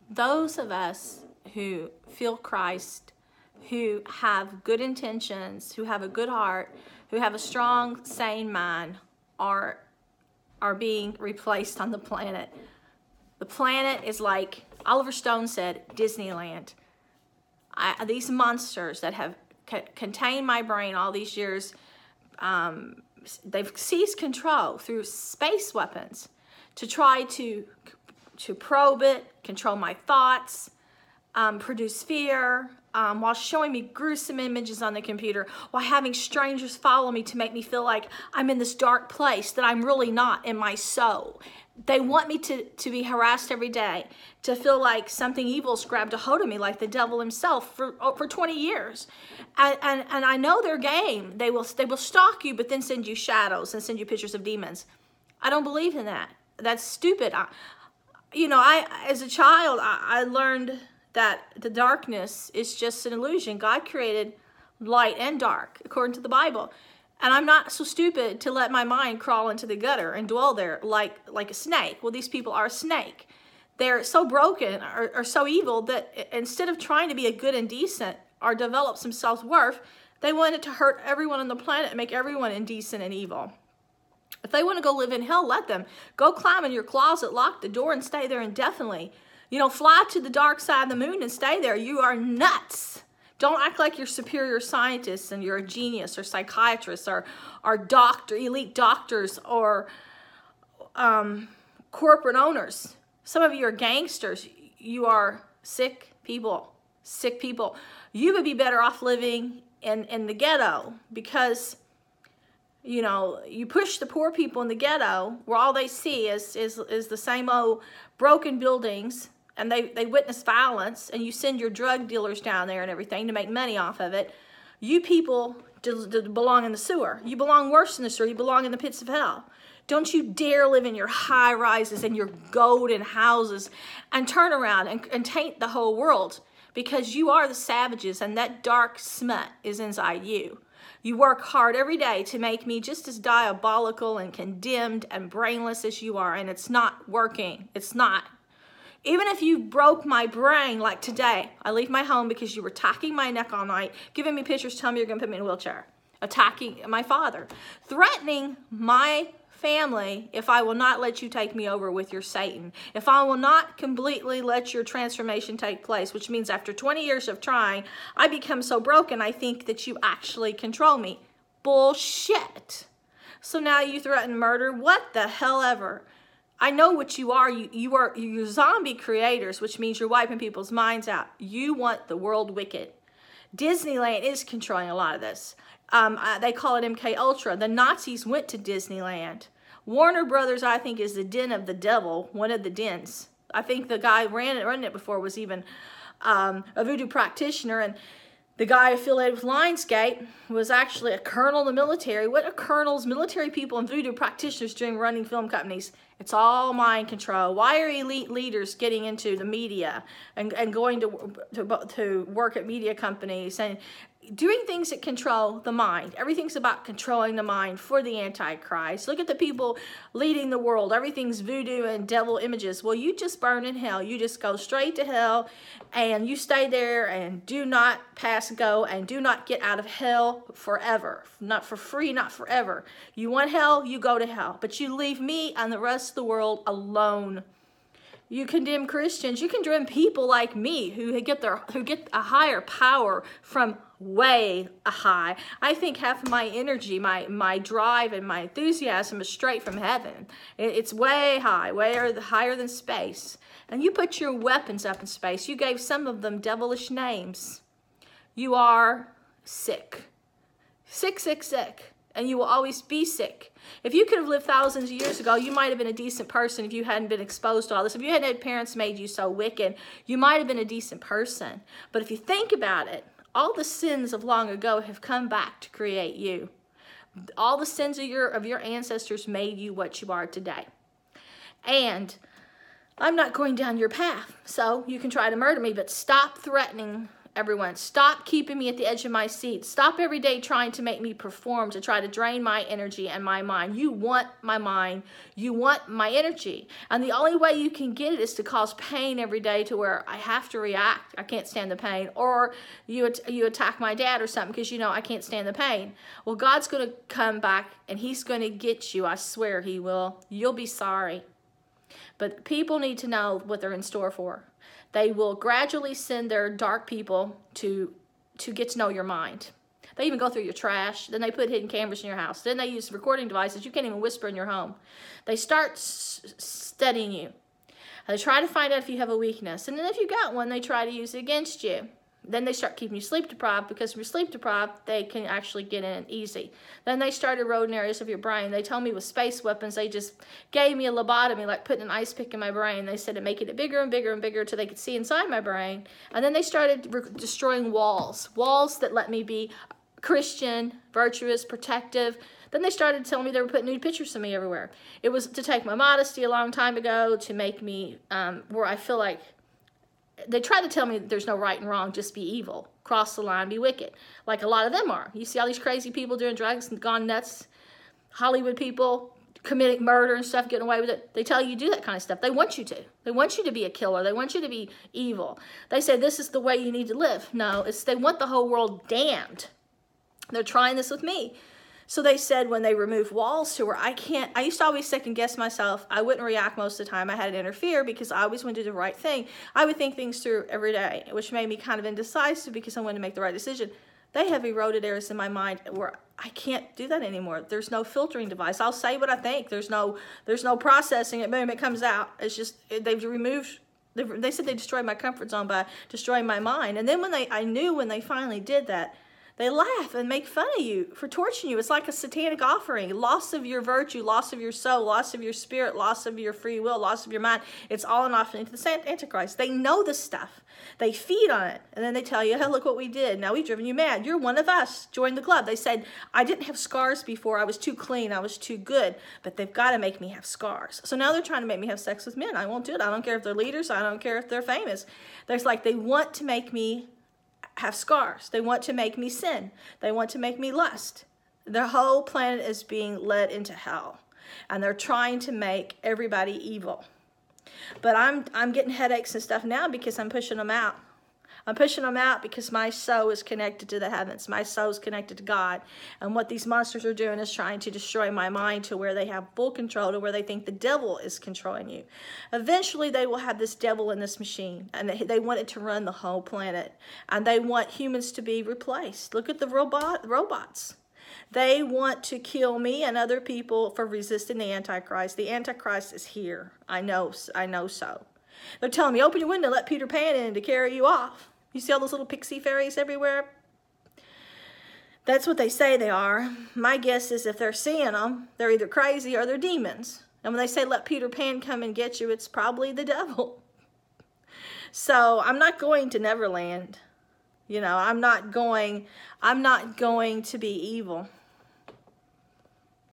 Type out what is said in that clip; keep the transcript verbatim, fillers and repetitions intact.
those of us who feel Christ, who have good intentions, who have a good heart, who have a strong, sane mind, are are being replaced on the planet. The planet is like Oliver Stone said, Disneyland. I, these monsters that have c- contained my brain all these years, um, they've seized control through space weapons to try to to probe it, control my thoughts, um, produce fear, um, while showing me gruesome images on the computer, while having strangers follow me to make me feel like I'm in this dark place that I'm really not in my soul. They want me to, to be harassed every day, to feel like something evil's grabbed a hold of me, like the devil himself for for twenty years. And, and, and I know their game. They will, they will stalk you, but then send you shadows and send you pictures of demons. I don't believe in that. That's stupid. I, you know, I as a child, I, I learned that the darkness is just an illusion. God created light and dark, according to the Bible. And I'm not so stupid to let my mind crawl into the gutter and dwell there like, like a snake. Well, these people are a snake. They're so broken or, or so evil that instead of trying to be a good and decent or develop some self-worth, they wanted to hurt everyone on the planet and make everyone indecent and evil. If they want to go live in hell, let them. Go climb in your closet, lock the door, and stay there indefinitely. You know, fly to the dark side of the moon and stay there. You are nuts. Don't act like you're superior scientists and you're a genius or psychiatrist or, or doctor, elite doctors or um, corporate owners. Some of you are gangsters. You are sick people, sick people. You would be better off living in, in the ghetto because, you know, you push the poor people in the ghetto where all they see is, is, is the same old broken buildings. And they, they witness violence, and you send your drug dealers down there and everything to make money off of it. You people do, do belong in the sewer. You belong worse than the sewer. You belong in the pits of hell. Don't you dare live in your high rises and your golden houses and turn around and, and taint the whole world, because you are the savages, and that dark smut is inside you. You work hard every day to make me just as diabolical and condemned and brainless as you are, and it's not working. It's not. Even if you broke my brain like today, I leave my home because you were attacking my neck all night, giving me pictures, telling me you're going to put me in a wheelchair, attacking my father, threatening my family if I will not let you take me over with your Satan, if I will not completely let your transformation take place, which means after twenty years of trying, I become so broken I think that you actually control me. Bullshit. So now you threaten murder? What the hell ever? I know what you are. You, you are you're zombie creators, which means you're wiping people's minds out. You want the world wicked. Disneyland is controlling a lot of this. Um, uh, they call it M K Ultra. The Nazis went to Disneyland. Warner Brothers, I think, is the den of the devil, one of the dens. I think the guy who ran it, running it before was even um, a voodoo practitioner, and the guy affiliated with Lionsgate was actually a colonel in the military. What are colonels, military people, and voodoo practitioners doing running film companies? It's all mind control. Why are elite leaders getting into the media and, and going to, to, to work at media companies and doing things that control the mind? Everything's about controlling the mind for the Antichrist. Look at the people leading the world. Everything's voodoo and devil images. Well, you just burn in hell. You just go straight to hell, and you stay there and do not pass go and do not get out of hell forever. Not for free, not forever. You want hell, you go to hell. But you leave me and the rest of the world alone. You condemn Christians. You condemn people like me who get their who get a higher power from way high. I think half of my energy, my my drive, and my enthusiasm is straight from heaven. It's way high, way higher than space. And you put your weapons up in space. You gave some of them devilish names. You are sick, sick, sick, sick. And you will always be sick. If you could have lived thousands of years ago, you might have been a decent person if you hadn't been exposed to all this. If you hadn't had parents made you so wicked, you might have been a decent person. But if you think about it, all the sins of long ago have come back to create you. All the sins of your, of your ancestors made you what you are today. And I'm not going down your path, so you can try to murder me, but stop threatening everyone, stop keeping me at the edge of my seat. Stop every day trying to make me perform, to try to drain my energy and my mind. You want my mind. You want my energy. And the only way you can get it is to cause pain every day to where I have to react. I can't stand the pain. Or you, you attack my dad or something because you know I can't stand the pain. Well, God's going to come back and he's going to get you. I swear he will. You'll be sorry. But people need to know what they're in store for. They will gradually send their dark people to to get to know your mind. They even go through your trash. Then they put hidden cameras in your house. Then they use recording devices. You can't even whisper in your home. They start s studying you. And they try to find out if you have a weakness. And then if you got one, they try to use it against you. Then they start keeping you sleep deprived, because if you're sleep deprived, they can actually get in easy. Then they start eroding areas of your brain. They told me with space weapons, they just gave me a lobotomy, like putting an ice pick in my brain. They said it making it bigger and bigger and bigger until they could see inside my brain. And then they started destroying walls, walls that let me be Christian, virtuous, protective. Then they started telling me they were putting nude pictures of me everywhere. It was to take my modesty a long time ago, to make me um, where I feel like, they try to tell me that there's no right and wrong, just be evil, cross the line, be wicked, like a lot of them are. You see all these crazy people doing drugs and gone nuts, Hollywood people committing murder and stuff, getting away with it. They tell you to do that kind of stuff. They want you to. They want you to be a killer. They want you to be evil. They say this is the way you need to live. No, it's they want the whole world damned. They're trying this with me. So they said when they removed walls to where I can't, I used to always second guess myself. I wouldn't react most of the time. I had to interfere because I always wanted to do the right thing. I would think things through every day, which made me kind of indecisive because I wanted to make the right decision. They have eroded areas in my mind where I can't do that anymore. There's no filtering device. I'll say what I think. There's no, there's no processing it. Boom, it comes out. It's just, they've removed, they said they destroyed my comfort zone by destroying my mind. And then when they, I knew when they finally did that, they laugh and make fun of you for torturing you. It's like a satanic offering. Loss of your virtue, loss of your soul, loss of your spirit, loss of your free will, loss of your mind. It's all an offering to the Antichrist. They know this stuff. They feed on it. And then they tell you, hey, look what we did. Now we've driven you mad. You're one of us. Join the club. They said, I didn't have scars before. I was too clean. I was too good. But they've got to make me have scars. So now they're trying to make me have sex with men. I won't do it. I don't care if they're leaders. I don't care if they're famous. There's like, they want to make me have scars. They want to make me sin. They want to make me lust. Their whole planet is being led into hell. And they're trying to make everybody evil. But I'm I'm getting headaches and stuff now because I'm pushing them out. I'm pushing them out because my soul is connected to the heavens. My soul is connected to God. And what these monsters are doing is trying to destroy my mind to where they have full control, to where they think the devil is controlling you. Eventually, they will have this devil in this machine. And they, they want it to run the whole planet. And they want humans to be replaced. Look at the robot robots. They want to kill me and other people for resisting the Antichrist. The Antichrist is here. I know, I know so. They're telling me, open your window, let Peter Pan in to carry you off. You see all those little pixie fairies everywhere? That's what they say they are. My guess is if they're seeing them, they're either crazy or they're demons. And when they say, let Peter Pan come and get you, it's probably the devil. So I'm not going to Neverland. You know, I'm not going, I'm not going to be evil.